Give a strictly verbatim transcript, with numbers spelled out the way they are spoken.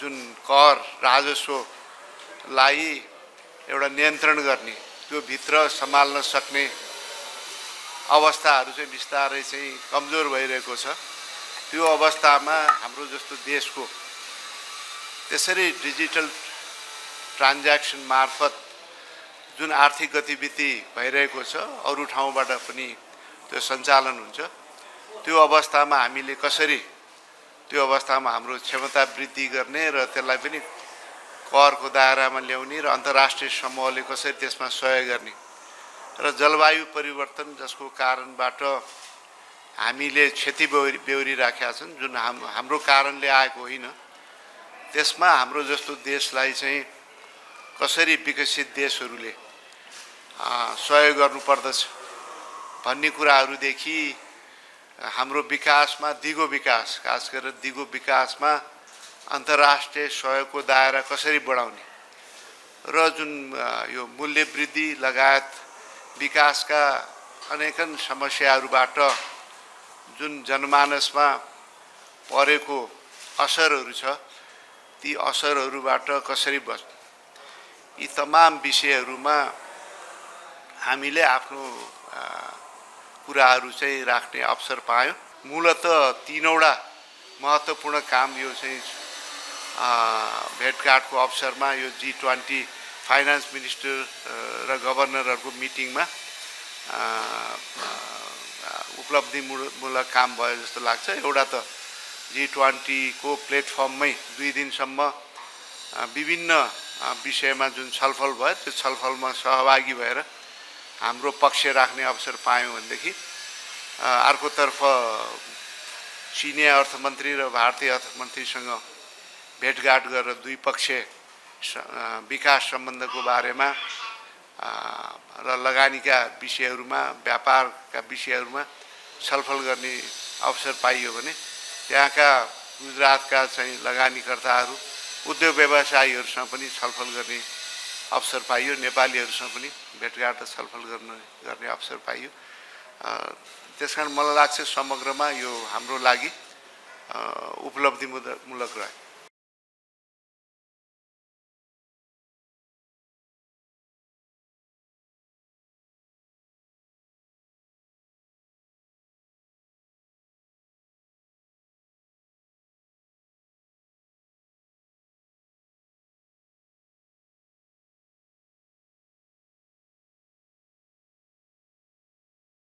जुन कर राजस्वलाई एउटा नियन्त्रण गर्ने त्यो भित्र सम्हाल्न सक्ने अवस्थाहरू चाहिँ बिस्तारै चाहिँ कमजोर भइरहेको छ। त्यो अवस्थामा हाम्रो जस्तो देशको त्यसरी डिजिटल ट्रान्ज्याक्सन मार्फत जुन आर्थिक गतिविधि भइरहेको छ अरू ठाउँबाट पनि त्यो सञ्चालन हुन्छ। त्यो अवस्थामा हामीले कसरी त्यो अवस्थामा हाम्रो क्षमता वृद्धि गर्ने र त्यसलाई पनि करको दायरामा ल्याउने र अन्तर्राष्ट्रिय समूहले कसरी त्यसमा सहयोग गर्ने र जलवायु परिवर्तन जसको कारणबाट हामीले क्षति बेहोरिराखेका छन् जुन हाम हाम्रो कारणले आएको होइन, त्यसमा हाम्रो जस्तो देशलाई चाहिँ कसरी विकसित देशहरूले सहयोग गर्नुपर्दछ भन्ने कुराहरूदेखि हाम्रो विकासमा दिगो विकास खास गरेर दिगो विकासमा अन्तर्राष्ट्रिय सहयोगको दायरा कसरी बढाउने र जुन यो मूल्य वृद्धि लगायत विकासका अनेकन समस्याहरूबाट जुन जनमानसमा परेको असरहरू छ ती असरहरूबाट कसरी बच्ने यी तमाम विषयहरूमा हामीले आफ्नो कुराहरू चाहिँ राख्ने अवसर पायौँ। मूलतः तीनवटा महत्त्वपूर्ण काम यो चाहिँ भेटघाटको अवसरमा यो जी ट्वेन्टी फाइनान्स मिनिस्टर र गभर्नरहरूको मिटिङमा उपलब्धिमूलक काम भयो जस्तो लाग्छ। एउटा त जी ट्वेन्टीको प्लेटफर्ममै दुई दिनसम्म विभिन्न विषयमा जुन छलफल भयो त्यो छलफलमा सहभागी भएर हाम्रो पक्ष राख्ने अवसर पायौँ भनेदेखि अर्कोतर्फ चिनिया अर्थमन्त्री र भारतीय अर्थमन्त्रीसँग भेटघाट गरेर द्विपक्षीय विकास सम्बन्धको बारेमा र लगानीका विषयहरूमा व्यापारका विषयहरूमा छलफल गर्ने अवसर पाइयो भने त्यहाँका गुजरातका चाहिँ लगानीकर्ताहरू उद्योग व्यवसायीहरूसँग पनि छलफल गर्ने अवसर पाइयो। नेपालीहरूसँग पनि भेटघाट र छलफल गर्ने गर्ने अवसर पाइयो। त्यसकारण मलाई लाग्छ समग्रमा यो हाम्रो लागि उपलब्धिमूलक रह्यो।